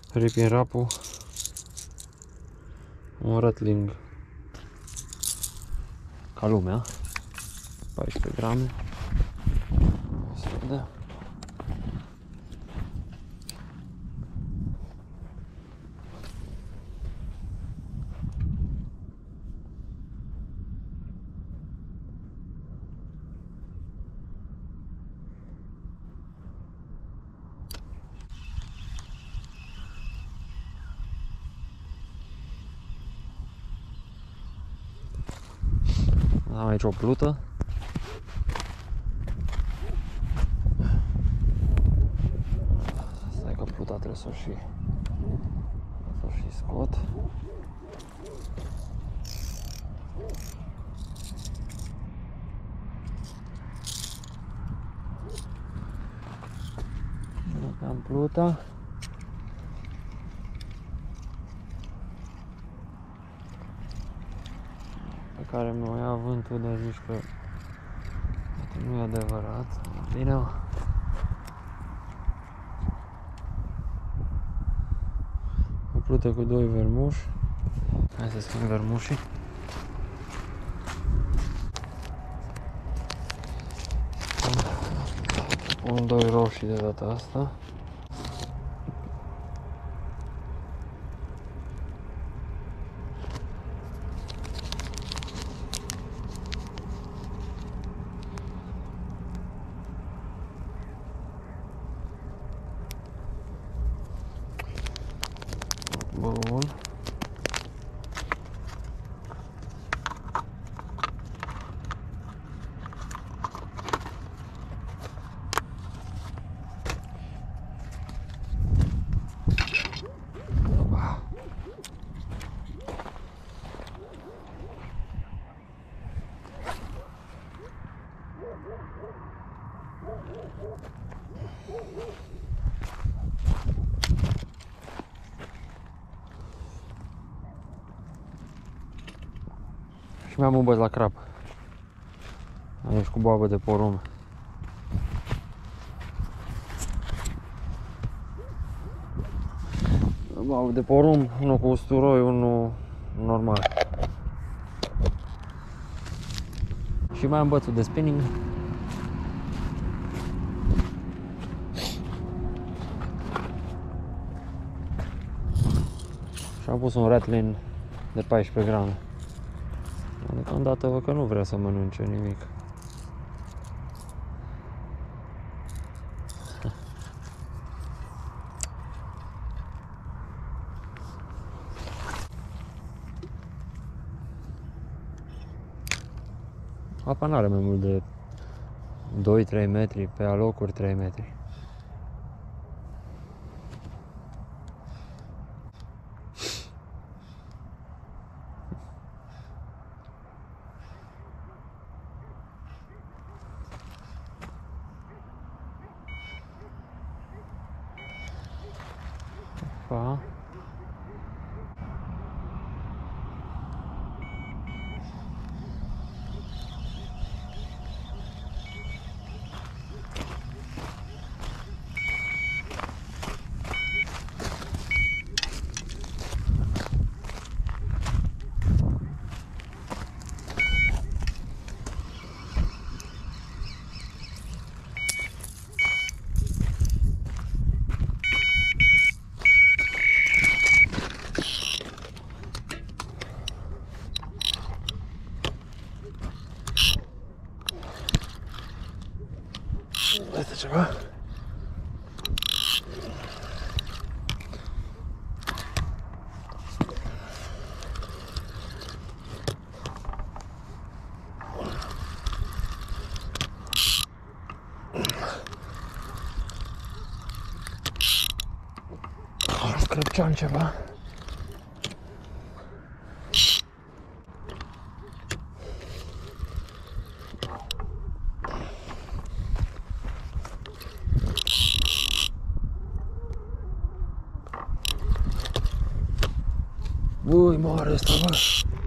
Ripin rapul. Un Rattling ca lumea. 14 grame. Se vede. Am aici o plută. Stai că pluta trebuie să o și scot. Am pluta. Pe care mi-o ia vântul, dar zici că nu e adevărat. Bine, o plută cu 2 vermuși. Hai să schimb vermușii. Pun 2 roșii de data asta. Bun. Și mi-am un băț la crap. Aici cu boabă de porumb. Boabă de porumb, unul cu usturoi, unul normal. Și mai am bățul de spinning. Și am pus un Rattling de 14 grame. Deocamdată văd că nu vrea să mănânce nimic. Apa n-are mai mult de 2-3 metri, pe alocuri 3 metri. Pa. Este ceva? Scrăpceam ceva. Ui, mare ăsta, bă!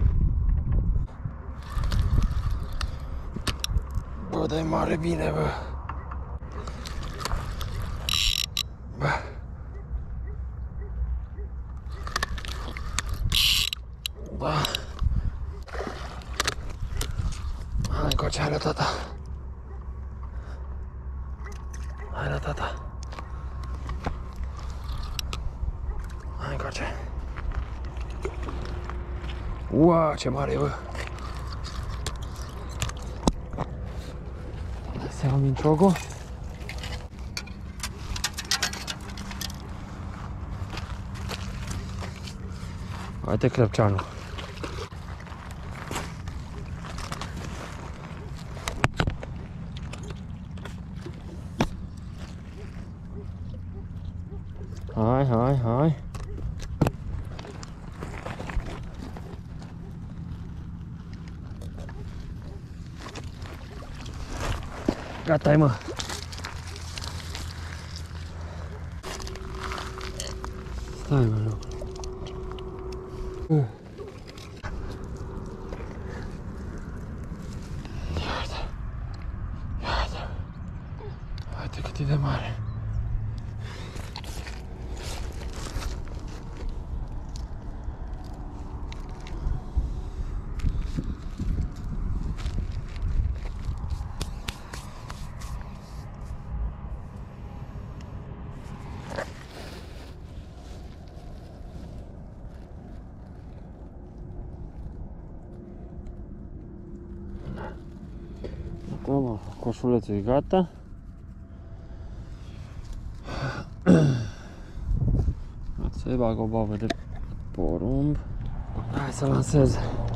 Bă, dai mare bine, bă! Bă! Încoace, hai la tata. Hai la tata. Hai încoace. Ua, ce mare e, bă. Să iau minciogul. Uite clepceanul. Hai, hai, hai. Gata-i, mă. Stai, mă, nu. Iată. Iată. Uite cât e de mare. Acum, coșulețul e gata. Se bag o bavă de porumb. Hai să lansez.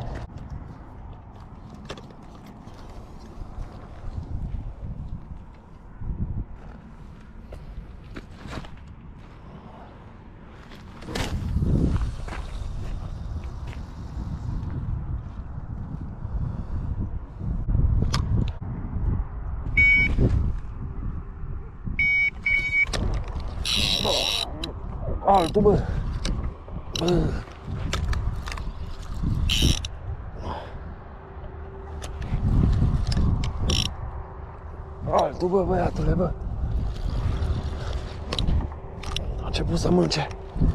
Altul, bă! Altul, bă, băiatule, bă! A început să mânce.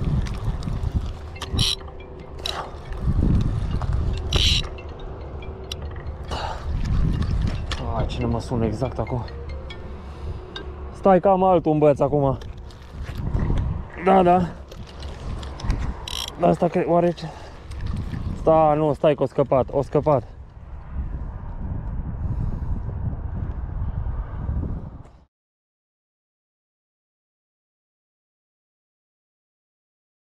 Ai, cine mă sună exact acum? Stai că am altul un băț acum. Da, da. Da, asta cred, oare ce? Stai, nu, stai că o scăpat, o scăpat.